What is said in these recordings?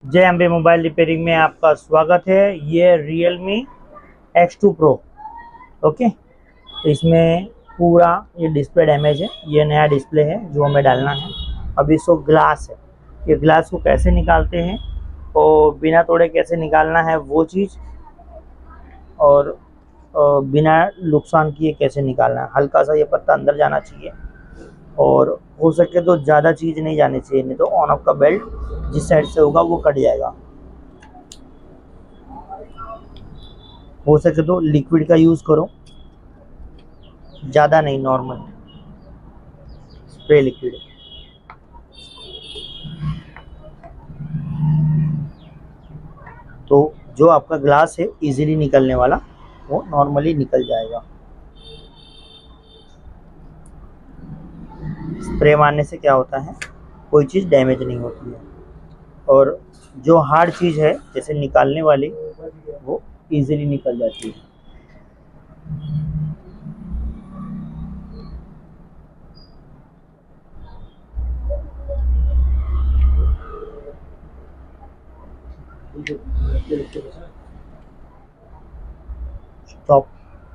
जय Ambe mobile repairing में आपका स्वागत है। ये Realme X2 Pro। ओके, इसमें पूरा ये डिस्प्ले डैमेज है। ये नया डिस्प्ले है जो हमें डालना है। अब इसको ग्लास है, ये ग्लास को कैसे निकालते हैं और बिना तोड़े कैसे निकालना है वो चीज़, और बिना नुकसान किए कैसे निकालना है। हल्का सा ये पत्ता अंदर जाना चाहिए और हो सके तो ज़्यादा चीज़ नहीं जानी चाहिए, नहीं तो ऑन ऑफ का बेल्ट जिस साइड से होगा वो कट जाएगा। हो सके तो लिक्विड का यूज़ करो, ज़्यादा नहीं, नॉर्मल स्प्रे लिक्विड। तो जो आपका ग्लास है इजीली निकलने वाला वो नॉर्मली निकल जाएगा। स्प्रे मारने से क्या होता है, कोई चीज़ डैमेज नहीं होती है, और जो हार्ड चीज़ है जैसे निकालने वाली वो इजीली निकल जाती है। स्टॉप।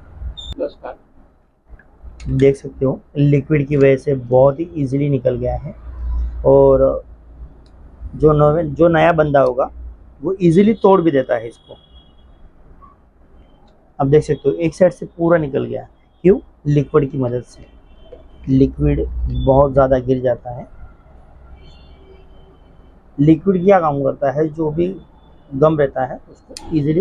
देख सकते हो लिक्विड की वजह से बहुत ही इजीली निकल गया है, और जो नया बंदा होगा वो इजीली तोड़ भी देता है इसको। अब देख सकते हो एक साइड से पूरा निकल गया। क्यों? लिक्विड की मदद से। लिक्विड बहुत ज़्यादा गिर जाता है। लिक्विड क्या काम करता है, जो भी गम रहता है उसको इजीली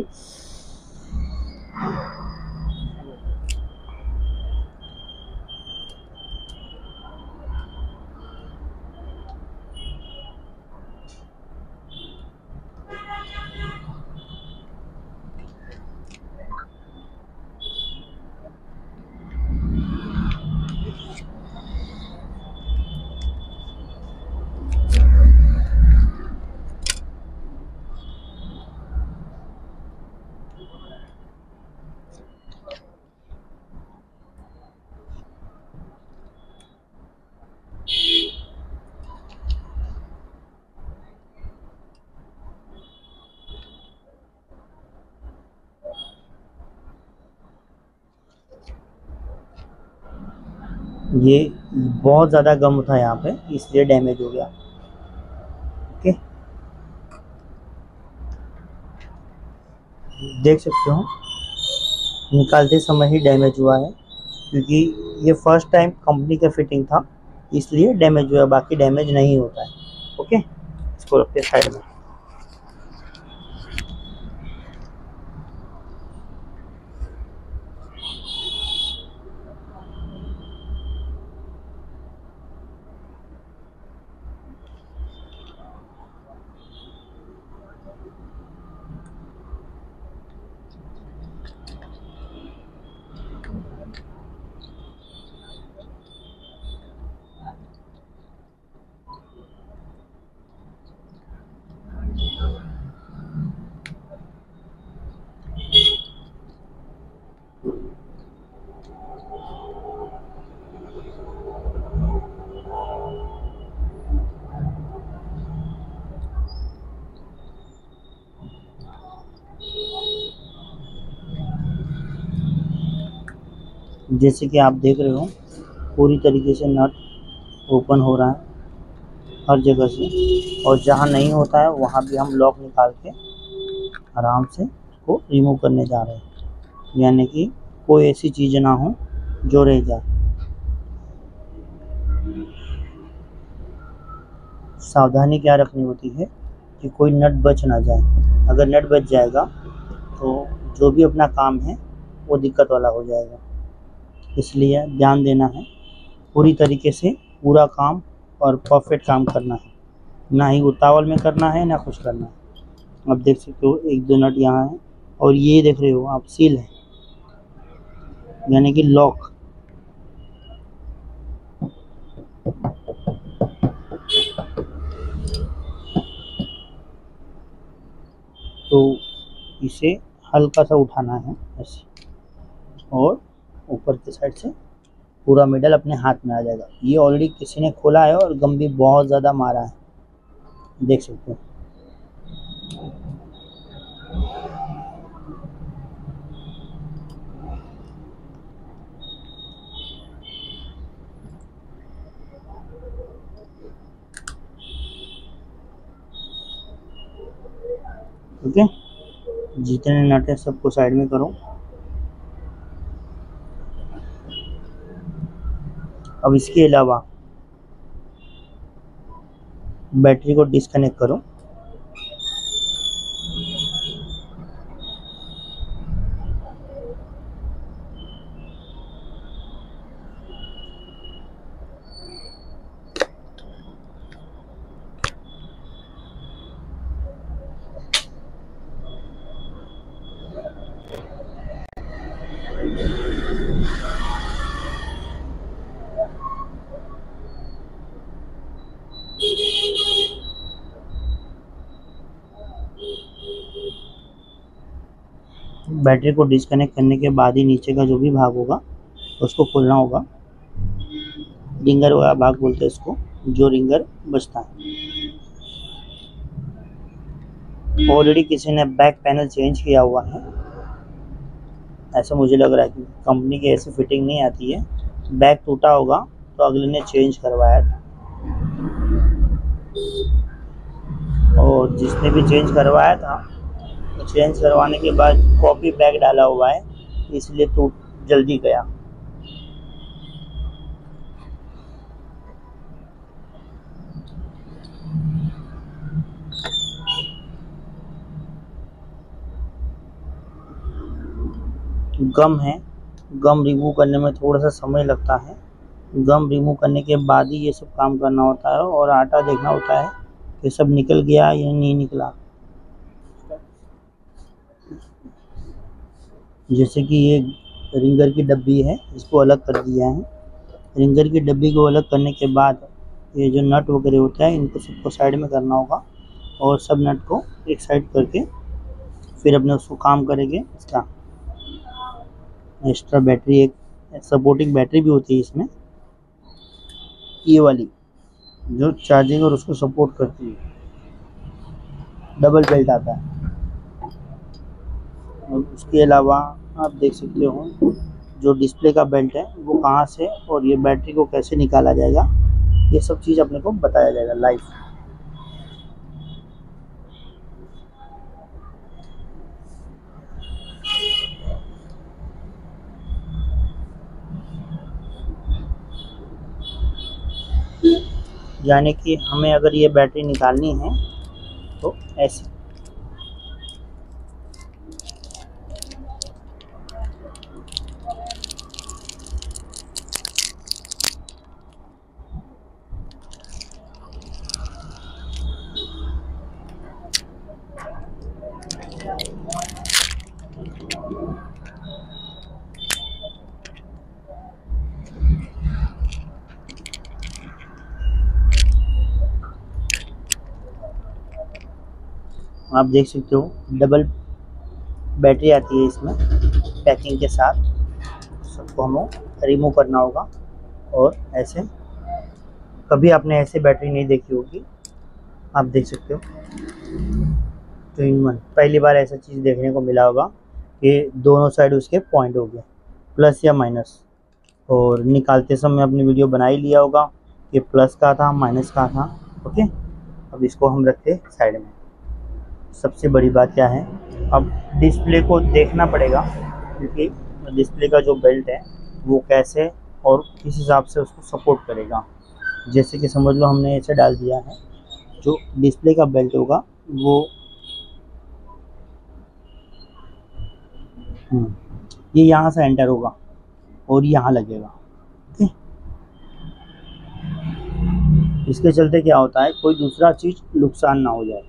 ये बहुत ज़्यादा गम था यहाँ पे, इसलिए डैमेज हो गया। ओके, देख सकते हो निकालते समय ही डैमेज हुआ है, क्योंकि ये फर्स्ट टाइम कंपनी का फिटिंग था इसलिए डैमेज हुआ, बाकी डैमेज नहीं होता है। ओके, इसको रखते हैं साइड में। जैसे कि आप देख रहे हो पूरी तरीके से नट ओपन हो रहा है हर जगह से, और जहाँ नहीं होता है वहाँ भी हम लॉक निकाल के आराम से उसको रिमूव करने जा रहे हैं, यानी कि कोई ऐसी चीज़ ना हो जो रह जाए। सावधानी क्या रखनी होती है कि कोई नट बच ना जाए। अगर नट बच जाएगा तो जो भी अपना काम है वो दिक्कत वाला हो जाएगा, इसलिए ध्यान देना है। पूरी तरीके से पूरा काम और परफेक्ट काम करना है, ना ही उतावल में करना है ना कुछ करना है। आप देख सकते हो एक दो नट यहाँ है, और ये देख रहे हो आप सील है, यानी कि लॉक। तो इसे हल्का सा उठाना है ऐसे, और ऊपर की साइड से पूरा मिडल अपने हाथ में आ जाएगा। ये ऑलरेडी किसी ने खोला है और गम भी बहुत ज़्यादा मारा है, देख सकते हो। ओके, जितने नट है सबको साइड में करो। अब इसके अलावा बैटरी को डिस्कनेक्ट करो। बैटरी को डिस्कनेक्ट करने के बाद ही नीचे का जो भी भाग होगा उसको खोलना होगा। रिंगर वाला भाग बोलते हैं इसको, जो रिंगर बचता है। ऑलरेडी किसी ने बैक पैनल चेंज किया हुआ है, ऐसा मुझे लग रहा है कि कंपनी की ऐसी फिटिंग नहीं आती है। बैक टूटा होगा तो अगले ने चेंज करवाया था, और जिसने भी चेंज करवाया था तो चेंज करवाने के बाद कॉपी बैग डाला हुआ है, इसलिए टूट जल्दी गया। गम है, गम रिमूव करने में थोड़ा सा समय लगता है। गम रिमूव करने के बाद ही ये सब काम करना होता है, और आटा देखना होता है कि सब निकल गया या नहीं निकला। जैसे कि ये रिंगर की डब्बी है, इसको अलग कर दिया है। रिंगर की डब्बी को अलग करने के बाद ये जो नट वगैरह होता है इनको सबको साइड में करना होगा, और सब नट को एक साइड करके फिर अपने उसको काम करेंगे। इसका एक्स्ट्रा बैटरी, एक सपोर्टिंग बैटरी भी होती है इसमें, ये वाली जो चार्जिंग और उसको सपोर्ट करती है। डबल बेल्ट आता है। और उसके अलावा आप देख सकते हो जो डिस्प्ले का बेल्ट है वो कहाँ से और ये बैटरी को कैसे निकाला जाएगा, ये सब चीज़ अपने को बताया जाएगा लाइव। यानी कि हमें अगर ये बैटरी निकालनी है तो ऐसे आप देख सकते हो डबल बैटरी आती है इसमें पैकिंग के साथ। सबको हमें रिमूव करना होगा, और ऐसे कभी आपने ऐसे बैटरी नहीं देखी होगी। आप देख सकते हो 2-in-1, पहली बार ऐसा चीज़ देखने को मिला होगा कि दोनों साइड उसके पॉइंट हो गए, प्लस या माइनस। और निकालते समय अपनी वीडियो बना ही लिया होगा कि प्लस का था माइनस का था। ओके, अब इसको हम रखते साइड में। सबसे बड़ी बात क्या है, अब डिस्प्ले को देखना पड़ेगा, क्योंकि डिस्प्ले का जो बेल्ट है वो कैसे और किस हिसाब से उसको सपोर्ट करेगा। जैसे कि समझ लो हमने ऐसे डाल दिया है, जो डिस्प्ले का बेल्ट होगा वो ये यहाँ से एंटर होगा और यहाँ लगेगा। ओके, इसके चलते क्या होता है, कोई दूसरा चीज़ नुकसान ना हो जाए।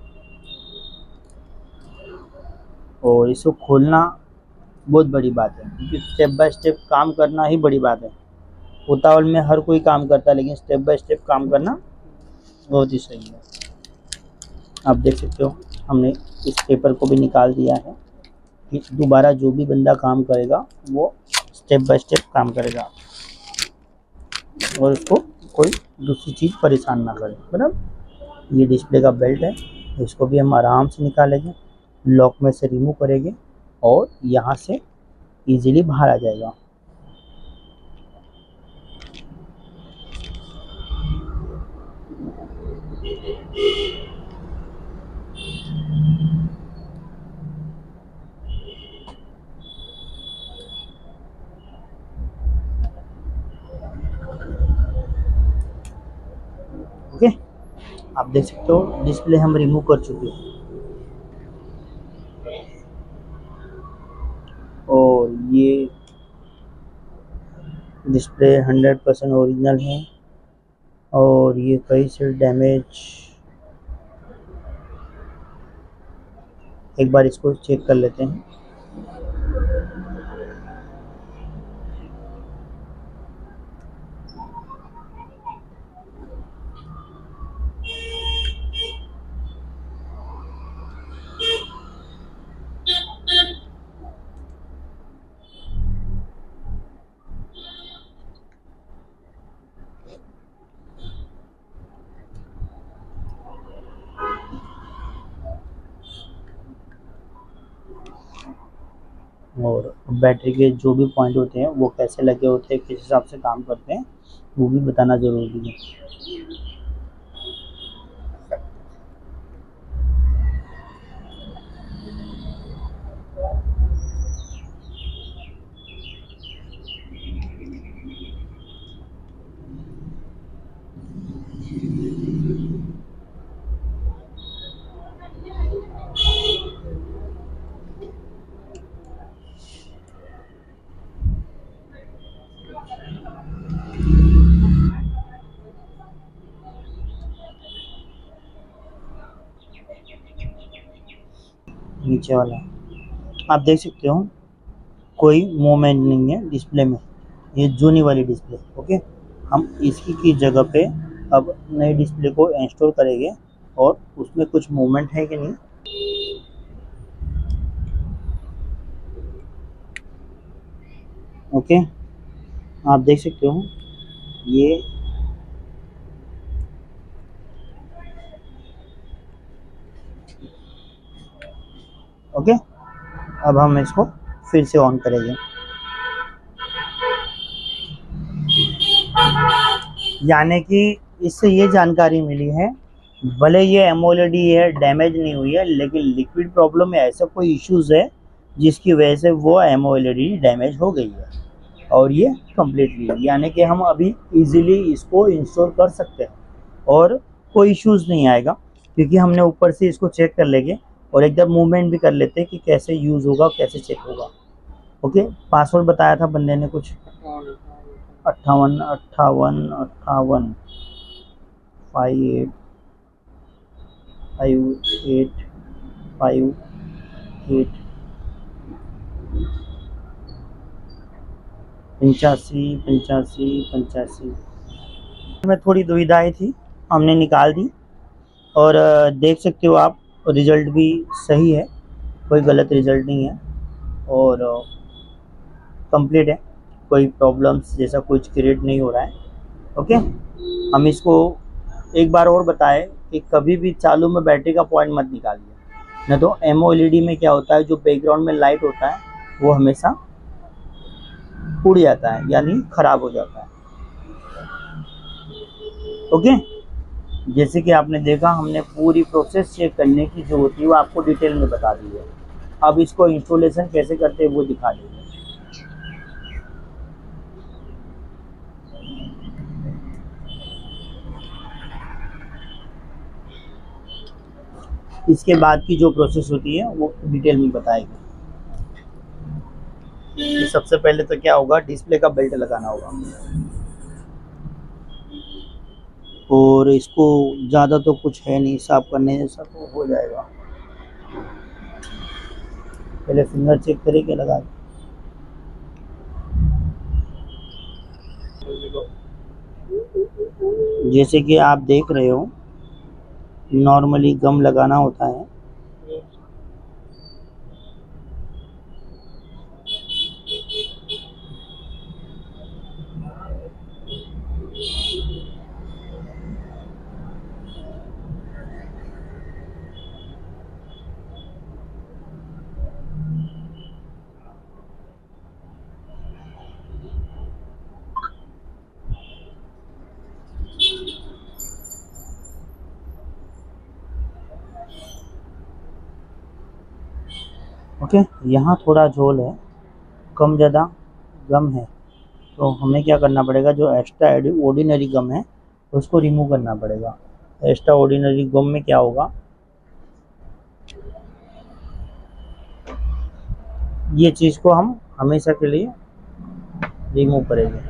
और इसको खोलना बहुत बड़ी बात है, क्योंकि स्टेप बाय स्टेप काम करना ही बड़ी बात है। उतावल में हर कोई काम करता है, लेकिन स्टेप बाय स्टेप काम करना बहुत ही सही है। आप देख सकते हो हमने इस पेपर को भी निकाल दिया है कि दोबारा जो भी बंदा काम करेगा वो स्टेप बाय स्टेप काम करेगा, और उसको कोई दूसरी चीज़ परेशान ना करे। बराबर, ये डिस्प्ले का बेल्ट है, इसको भी हम आराम से निकालेंगे, लॉक में से रिमूव करेंगे और यहाँ से इजीली बाहर आ जाएगा। आप देख सकते हो डिस्प्ले हम रिमूव कर चुके हैं और ये डिस्प्ले 100% ओरिजिनल है और ये कहीं से डैमेज, एक बार इसको चेक कर लेते हैं। और बैटरी के जो भी पॉइंट होते हैं वो कैसे लगे होते हैं, किस हिसाब से काम करते हैं, वो भी बताना ज़रूरी है। नीचे वाला आप देख सकते हो कोई मूवमेंट नहीं है डिस्प्ले में, ये जूनी वाली डिस्प्ले। ओके, हम इसकी की जगह पे अब नई डिस्प्ले को इंस्टॉल करेंगे और उसमें कुछ मूवमेंट है कि नहीं। ओके, आप देख सकते हो ये ओके। अब हम इसको फिर से ऑन करेंगे, यानी कि इससे ये जानकारी मिली है भले ये एमोलेड है डैमेज नहीं हुई है, लेकिन लिक्विड प्रॉब्लम में ऐसा कोई इश्यूज है जिसकी वजह से वो एमोलेड डैमेज हो गई है और ये कम्प्लीटली, यानी कि हम अभी इजीली इसको इंस्टॉल कर सकते हैं और कोई इश्यूज नहीं आएगा, क्योंकि हमने ऊपर से इसको चेक कर लेंगे और एकदम मूवमेंट भी कर लेते हैं कि कैसे यूज़ होगा, कैसे चेक होगा। ओके, पासवर्ड बताया था बंदे ने कुछ 58 58 58 58 58 58 85 85 85 में थोड़ी दुविधाएं थी, हमने निकाल दी और देख सकते हो आप रिज़ल्ट भी सही है, कोई गलत रिज़ल्ट नहीं है और कंप्लीट है, कोई प्रॉब्लम्स जैसा कुछ क्रिएट नहीं हो रहा है। ओके, हम इसको एक बार और बताएं कि कभी भी चालू में बैटरी का पॉइंट मत निकालिए, नहीं तो एमओएलईडी में क्या होता है, जो बैकग्राउंड में लाइट होता है वो हमेशा उड़ जाता है, यानी ख़राब हो जाता है। ओके, जैसे कि आपने देखा हमने पूरी प्रोसेस चेक करने की जो होती है वो आपको डिटेल में बता दी है। अब इसको इंस्टॉलेशन कैसे करते हैं वो दिखा देंगे। इसके बाद की जो प्रोसेस होती है वो डिटेल में बताएगी। सबसे पहले तो क्या होगा, डिस्प्ले का बेल्ट लगाना होगा और इसको ज़्यादा तो कुछ है नहीं, साफ करने जैसा तो हो जाएगा। पहले फिंगर चेक करके लगा, जैसे कि आप देख रहे हो नॉर्मली गम लगाना होता है, ओके। यहाँ थोड़ा झोल है, कम ज़्यादा गम है, तो हमें क्या करना पड़ेगा, जो एक्स्ट्रा ऑर्डिनरी गम है उसको रिमूव करना पड़ेगा। एक्स्ट्रा ऑर्डिनरी गम में क्या होगा, ये चीज़ को हम हमेशा के लिए रिमूव करेंगे।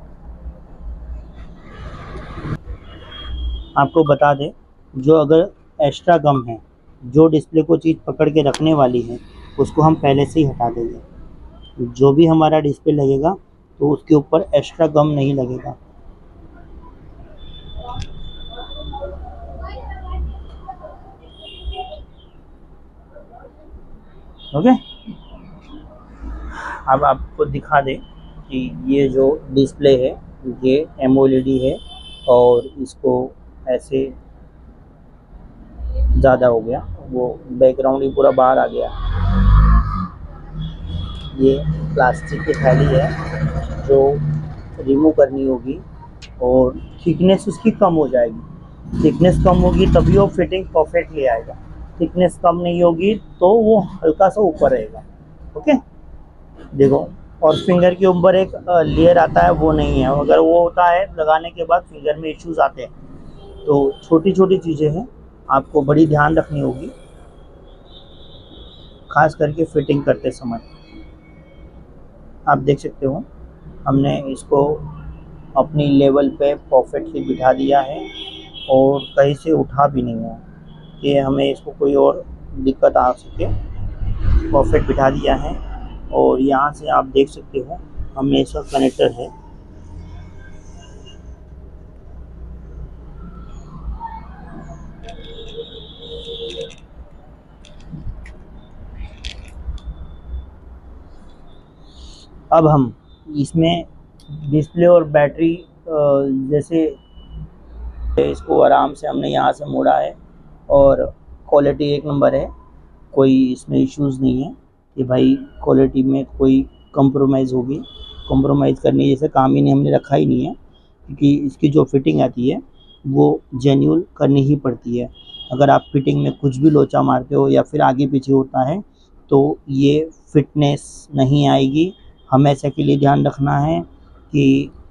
आपको बता दें, जो अगर एक्स्ट्रा गम है, जो डिस्प्ले को चीज़ पकड़ के रखने वाली है, उसको हम पहले से ही हटा देंगे। जो भी हमारा डिस्प्ले लगेगा तो उसके ऊपर एक्स्ट्रा गम नहीं लगेगा। ओके, अब आपको दिखा दें कि ये जो डिस्प्ले है ये एमओएलईडी है और इसको ऐसे ज़्यादा हो गया, वो बैकग्राउंड ही पूरा बाहर आ गया। ये प्लास्टिक की थैली है जो रिमूव करनी होगी और थिकनेस उसकी कम हो जाएगी। थिकनेस कम होगी तभी वो फिटिंग परफेक्टली आएगा। थिकनेस कम नहीं होगी तो वो हल्का सा ऊपर रहेगा। ओके, देखो, और फिंगर के ऊपर एक लेयर आता है, वो नहीं है। अगर वो होता है लगाने के बाद फिंगर में इश्यूज आते हैं। तो छोटी छोटी चीज़ें हैं, आपको बड़ी ध्यान रखनी होगी, खास करके फिटिंग करते समय। आप देख सकते हो हमने इसको अपनी लेवल पे परफेक्टली बिठा दिया है और कहीं से उठा भी नहीं है कि हमें इसको कोई और दिक्कत आ सके। परफेक्ट बिठा दिया है और यहाँ से आप देख सकते हो हमने इसका कनेक्टर है, अब हम इसमें डिस्प्ले और बैटरी जैसे इसको आराम से हमने यहाँ से मोड़ा है और क्वालिटी एक नंबर है, कोई इसमें इश्यूज़ नहीं है कि भाई क्वालिटी में कोई कंप्रोमाइज़ होगी। कंप्रोमाइज़ करने जैसे काम ही नहीं हमने रखा ही नहीं है, क्योंकि इसकी जो फिटिंग आती है वो जेन्युइन करनी ही पड़ती है। अगर आप फिटिंग में कुछ भी लोचा मारते हो या फिर आगे पीछे होता है तो ये फिटनेस नहीं आएगी। हमेशा के लिए ध्यान रखना है कि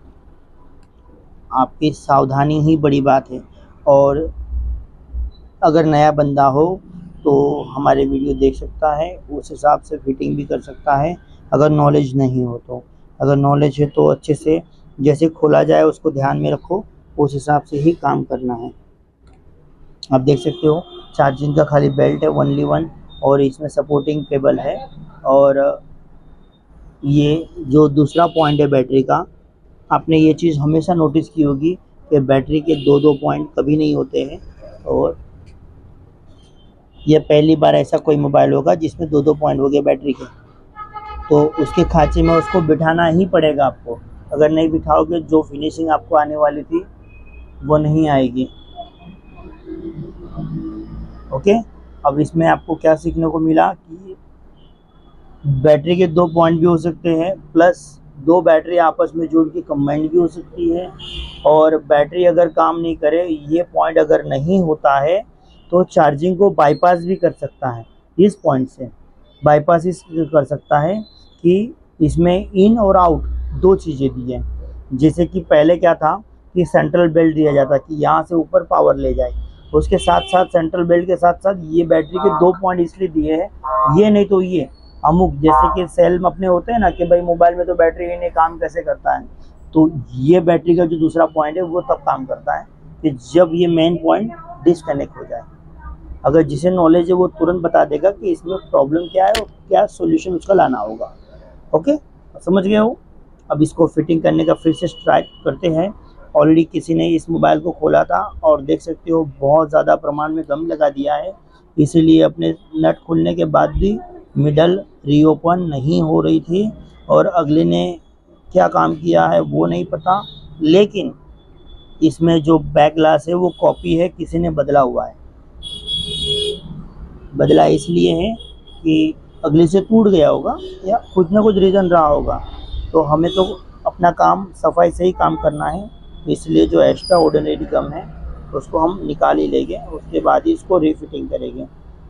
आपकी सावधानी ही बड़ी बात है। और अगर नया बंदा हो तो हमारे वीडियो देख सकता है, उस हिसाब से फिटिंग भी कर सकता है। अगर नॉलेज नहीं हो तो, अगर नॉलेज है तो अच्छे से जैसे खोला जाए उसको ध्यान में रखो, उस हिसाब से ही काम करना है। आप देख सकते हो चार्जिंग का खाली बेल्ट है 1 और इसमें सपोर्टिंग केबल है। और ये जो दूसरा पॉइंट है बैटरी का, आपने ये चीज़ हमेशा नोटिस की होगी कि बैटरी के दो पॉइंट कभी नहीं होते हैं। और ये पहली बार ऐसा कोई मोबाइल होगा जिसमें दो पॉइंट हो गए बैटरी के, तो उसके खांचे में उसको बिठाना ही पड़ेगा आपको। अगर नहीं बिठाओगे जो फिनिशिंग आपको आने वाली थी वो नहीं आएगी। ओके, अब इसमें आपको क्या सीखने को मिला कि बैटरी के 2 पॉइंट भी हो सकते हैं, प्लस 2 बैटरी आपस में जुड़ के कंबाइंड भी हो सकती है। और बैटरी अगर काम नहीं करे, ये पॉइंट अगर नहीं होता है तो चार्जिंग को बाईपास भी कर सकता है। इस पॉइंट से बाईपास इस कर सकता है कि इसमें इन और आउट 2 चीज़ें दी हैं। जैसे कि पहले क्या था कि सेंट्रल बेल्ट दिया जाता कि यहाँ से ऊपर पावर ले जाए, उसके साथ साथ सेंट्रल बेल्ट के साथ साथ ये बैटरी के 2 पॉइंट इसलिए दिए हैं, ये नहीं तो ये अमुक जैसे कि सेल में अपने होते हैं ना कि भाई मोबाइल में तो बैटरी ही नहीं, काम कैसे करता है। तो ये बैटरी का जो दूसरा पॉइंट है वो तब काम करता है कि जब ये मेन पॉइंट डिस्कनेक्ट हो जाए। अगर जिसे नॉलेज है वो तुरंत बता देगा कि इसमें प्रॉब्लम क्या है और क्या सोल्यूशन उसका लाना होगा। ओके, समझ गए हो। अब इसको फिटिंग करने का फिर से ट्राई करते हैं। ऑलरेडी किसी ने इस मोबाइल को खोला था और देख सकते हो बहुत ज़्यादा प्रमाण में गम लगा दिया है, इसीलिए अपने नट खुलने के बाद भी मिडल रीओपन नहीं हो रही थी। और अगले ने क्या काम किया है वो नहीं पता, लेकिन इसमें जो बैक ग्लास है वो कॉपी है, किसी ने बदला हुआ है। बदला इसलिए है कि अगले से टूट गया होगा या कुछ ना कुछ रीज़न रहा होगा। तो हमें तो अपना काम सफाई से ही काम करना है, इसलिए जो एक्स्ट्रा ऑर्डिनरी गम है उसको हम निकाल ही लेंगे, उसके बाद ही इसको रीफिटिंग करेंगे।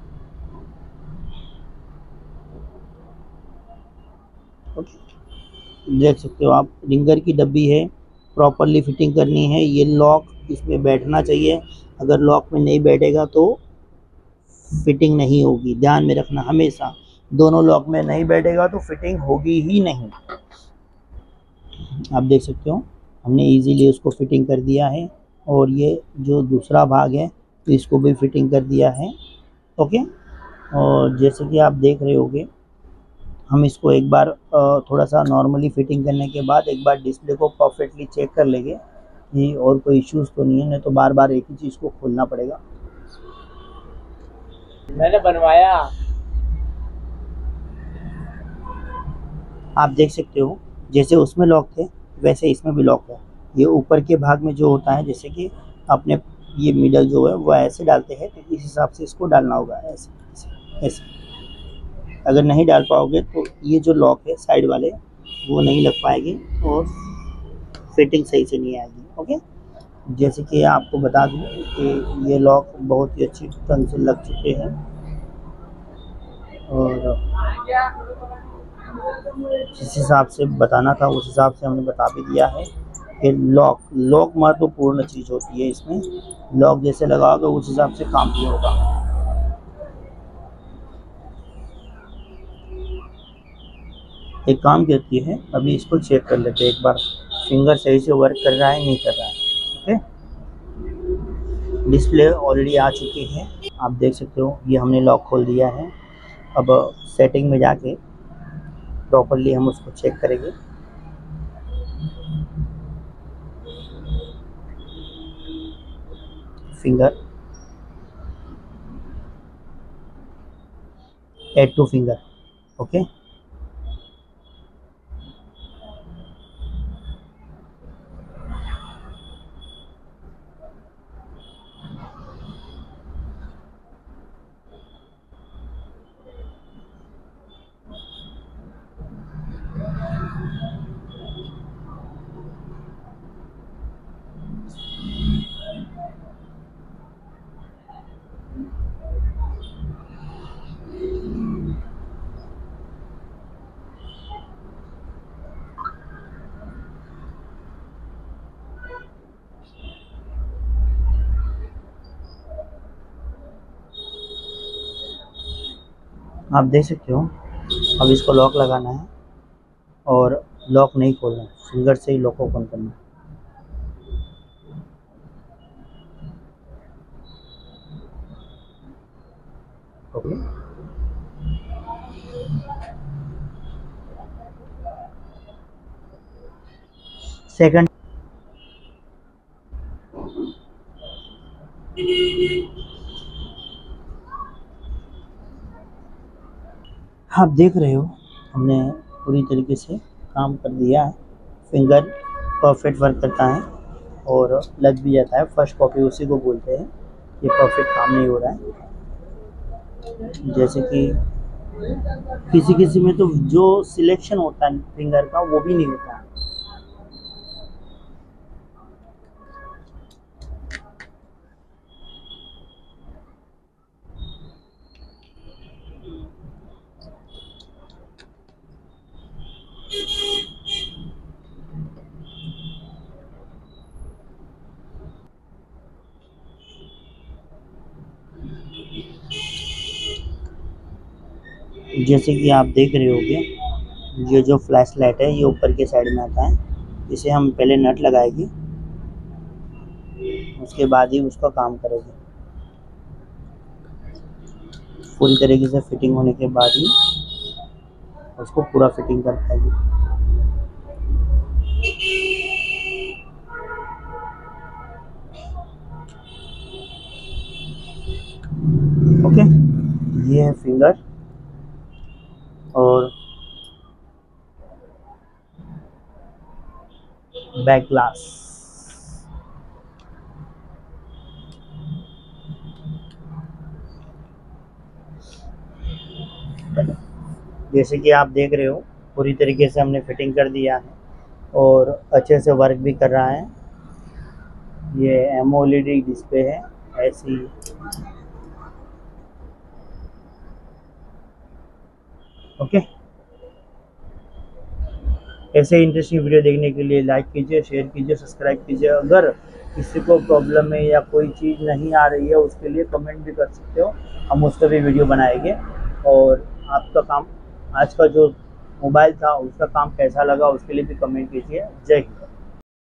ओके, देख सकते हो आप रिंगर की डब्बी है, प्रॉपरली फिटिंग करनी है। ये लॉक इसमें बैठना चाहिए, अगर लॉक में नहीं बैठेगा तो फिटिंग नहीं होगी, ध्यान में रखना हमेशा। दोनों लॉक में नहीं बैठेगा तो फिटिंग होगी ही नहीं। आप देख सकते हो हमने इजीली उसको फिटिंग कर दिया है। और ये जो दूसरा भाग है तो इसको भी फिटिंग कर दिया है। ओके, और जैसे कि आप देख रहे होगे, हम इसको एक बार थोड़ा सा नॉर्मली फिटिंग करने के बाद एक बार डिस्प्ले को परफेक्टली चेक कर लेंगे कि और कोई इश्यूज तो नहीं है, नहीं तो बार बार एक ही चीज़ को खोलना पड़ेगा। मैंने बनवाया। आप देख सकते हो जैसे उसमें लॉक थे वैसे इसमें भी लॉक है। ये ऊपर के भाग में जो होता है, जैसे कि अपने ये मिडल जो है वो ऐसे डालते हैं, तो इस हिसाब से इसको डालना होगा, ऐसे ऐसे ऐसे। अगर नहीं डाल पाओगे तो ये जो लॉक है साइड वाले वो नहीं लग पाएंगे और फिटिंग सही से नहीं आएगी। ओके, जैसे कि आपको बता दूं कि ये लॉक बहुत ही अच्छी ढंग से लग चुके हैं और जिस हिसाब से बताना था उस हिसाब से हमने बता भी दिया है कि लॉक महत्वपूर्ण चीज़ होती है। इसमें लॉक जैसे लगाओगे उस हिसाब से काम भी होगा। एक काम करती है, अभी इसको चेक कर लेते हैं एक बार, फिंगर सही से वर्क कर रहा है नहीं कर रहा है। ओके, डिस्प्ले ऑलरेडी आ चुकी है, आप देख सकते हो ये हमने लॉक खोल दिया है। अब सेटिंग में जाके प्रॉपरली हम उसको चेक करेंगे। Finger, add two finger. Okay, आप देख सकते हो अब इसको लॉक लगाना है और लॉक नहीं खोलना है, फिंगर से ही लॉक ओपन करना है। ओके, सेकंड, आप देख रहे हो हमने पूरी तरीके से काम कर दिया है। फिंगर परफेक्ट वर्क करता है और लग भी जाता है। फर्स्ट कॉपी उसी को बोलते हैं कि परफेक्ट काम नहीं हो रहा है। जैसे कि किसी किसी में तो जो सिलेक्शन होता है फिंगर का वो भी नहीं होता है। जैसे कि आप देख रहे होगे ये जो फ्लैश लाइट है ये ऊपर के साइड में आता है, इसे हम पहले नट लगाएंगे उसके बाद ही उसका काम करेंगे। पूरी तरीके से फिटिंग होने के बाद ही उसको पूरा फिटिंग कर पाएंगे। ओके, ये है फिंगर और बैक ग्लास। जैसे कि आप देख रहे हो पूरी तरीके से हमने फिटिंग कर दिया है और अच्छे से वर्क भी कर रहा है। ये एमओएलईडी डिस्प्ले है ऐसी। ओके, ऐसे इंटरेस्टिंग वीडियो देखने के लिए लाइक कीजिए, शेयर कीजिए, सब्सक्राइब कीजिए। अगर किसी को प्रॉब्लम है या कोई चीज़ नहीं आ रही है उसके लिए कमेंट भी कर सकते हो, हम उस पर भी वीडियो बनाएंगे। और आपका काम आज का जो मोबाइल था उसका काम कैसा लगा उसके लिए भी कमेंट कीजिए। जय हिंद।